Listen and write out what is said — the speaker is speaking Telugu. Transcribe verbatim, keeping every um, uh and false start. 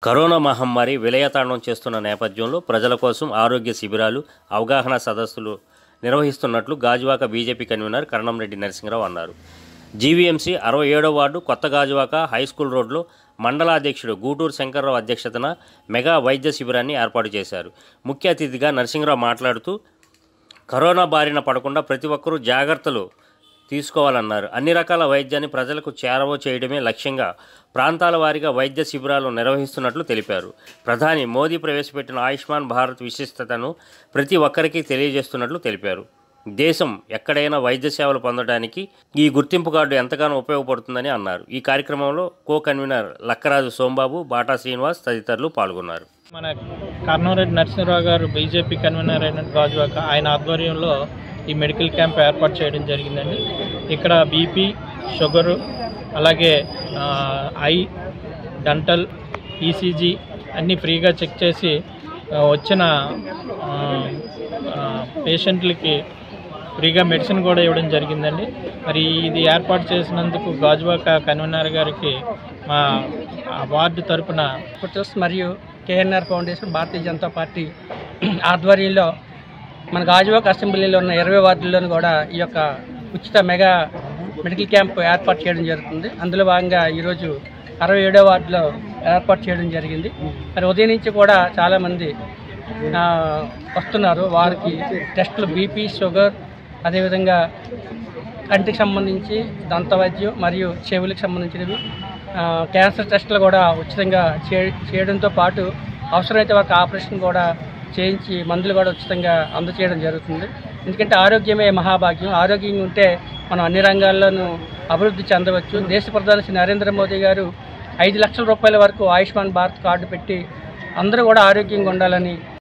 కరోనా మహమ్మారి విలయతాండం చేస్తున్న నేపథ్యంలో ప్రజల కోసం ఆరోగ్య శిబిరాలు, అవగాహన సదస్సులు నిర్వహిస్తున్నట్లు గాజువాక బీజేపీ కన్వీనర్ కరణంరెడ్డి నరసింహరావు అన్నారు. జీవీఎంసీ అరవై ఏడవ వార్డు కొత్త గాజువాక హైస్కూల్ రోడ్లో మండల అధ్యక్షుడు గూటూరు శంకర్రావు అధ్యక్షతన మెగా వైద్య శిబిరాన్ని ఏర్పాటు చేశారు. ముఖ్య అతిథిగా నరసింహరావు మాట్లాడుతూ కరోనా బారిన పడకుండా ప్రతి ఒక్కరూ జాగ్రత్తలు తీసుకోవాలన్నారు. అన్ని రకాల వైద్యాన్ని ప్రజలకు చేరవ చేయడమే లక్ష్యంగా ప్రాంతాల వారీగా వైద్య శిబిరాలు నిర్వహిస్తున్నట్లు తెలిపారు. ప్రధాని మోదీ ప్రవేశపెట్టిన ఆయుష్మాన్ భారత్ విశిష్టతను ప్రతి ఒక్కరికి తెలియజేస్తున్నట్లు తెలిపారు. దేశం ఎక్కడైనా వైద్య సేవలు పొందడానికి ఈ గుర్తింపు కార్డు ఎంతగానో ఉపయోగపడుతుందని అన్నారు. ఈ కార్యక్రమంలో కో కన్వీనర్ లక్కరాజు సోంబాబు, బాటా శ్రీనివాస్ తదితరులు పాల్గొన్నారు. మన కరణంరెడ్డి నరసింహరావు గారు బీజేపీ కన్వీనర్ అయిన గాజువాక ఆయన ఆధ్వర్యంలో ఈ మెడికల్ క్యాంప్ ఏర్పాటు చేయడం జరిగిందండి. ఇక్కడ బీపీ, షుగరు, అలాగే ఐ, డెంటల్, ఈసీజీ అన్నీ ఫ్రీగా చెక్ చేసి వచ్చిన పేషెంట్లకి ఫ్రీగా మెడిసిన్ కూడా ఇవ్వడం జరిగిందండి. మరి ఇది ఏర్పాటు చేసినందుకు గాజువాక కన్వీనర్ గారికి మా వార్డు తరపున మరియు కేఎన్ఆర్ ఫౌండేషన్, భారతీయ జనతా పార్టీ ఆధ్వర్యంలో మన గాజువాక అసెంబ్లీలో ఉన్న ఇరవై వార్డుల్లోనూ కూడా ఈ యొక్క ఉచిత మెగా మెడికల్ క్యాంప్ ఏర్పాటు చేయడం జరుగుతుంది. అందులో భాగంగా ఈరోజు అరవై ఏడో వార్డులో ఏర్పాటు చేయడం జరిగింది. మరి ఉదయం నుంచి కూడా చాలామంది వస్తున్నారు. వారికి టెస్టులు బీపీ, షుగర్, అదేవిధంగా కంటికి సంబంధించి దంత వైద్యం మరియు చెవులకు సంబంధించినవి, క్యాన్సర్ టెస్టులు కూడా ఉచితంగా చేయడంతో పాటు అవసరమైతే వారికి ఆపరేషన్ కూడా చేయించి మందులు కూడా ఉచితంగా అందచేయడం జరుగుతుంది. ఎందుకంటే ఆరోగ్యమే మహాభాగ్యం. ఆరోగ్యంగా ఉంటే మనం అన్ని రంగాల్లోనూ అభివృద్ధి చెందవచ్చు. దేశ ప్రధాని శ్రీ నరేంద్ర మోదీ గారు ఐదు లక్షల రూపాయల వరకు ఆయుష్మాన్ భారత్ కార్డు పెట్టి అందరూ కూడా ఆరోగ్యంగా ఉండాలని